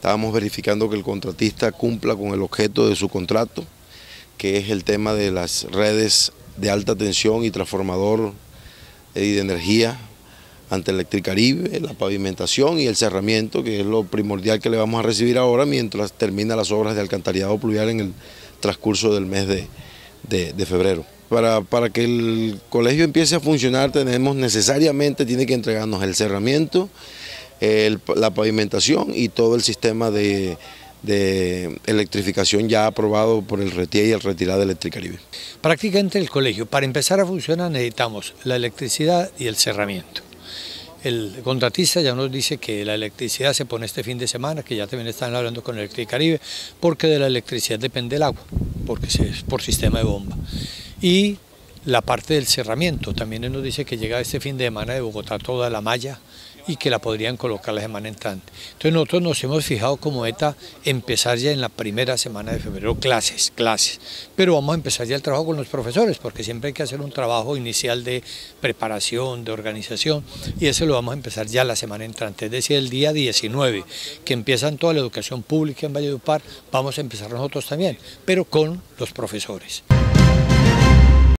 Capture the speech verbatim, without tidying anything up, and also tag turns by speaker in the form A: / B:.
A: Estábamos verificando que el contratista cumpla con el objeto de su contrato, que es el tema de las redes de alta tensión y transformador y de energía ante Electricaribe, la pavimentación y el cerramiento, que es lo primordial que le vamos a recibir ahora mientras termina las obras de alcantarillado pluvial en el transcurso del mes de, de, de febrero. Para, para que el colegio empiece a funcionar tenemos necesariamente, tiene que entregarnos el cerramiento, el, la pavimentación y todo el sistema de, de electrificación ya aprobado por el RETIE y el Retirada de Electricaribe.
B: Prácticamente el colegio, para empezar a funcionar necesitamos la electricidad y el cerramiento. El contratista ya nos dice que la electricidad se pone este fin de semana, que ya también están hablando con Electricaribe, porque de la electricidad depende el agua, porque es por sistema de bomba. Y la parte del cerramiento, también él nos dice que llega este fin de semana de Bogotá toda la malla y que la podrían colocar la semana entrante. Entonces nosotros nos hemos fijado como meta empezar ya en la primera semana de febrero clases, clases, pero vamos a empezar ya el trabajo con los profesores, porque siempre hay que hacer un trabajo inicial de preparación, de organización, y eso lo vamos a empezar ya la semana entrante, es decir, el día diecinueve, que empiezan toda la educación pública en Valledupar, vamos a empezar nosotros también, pero con los profesores.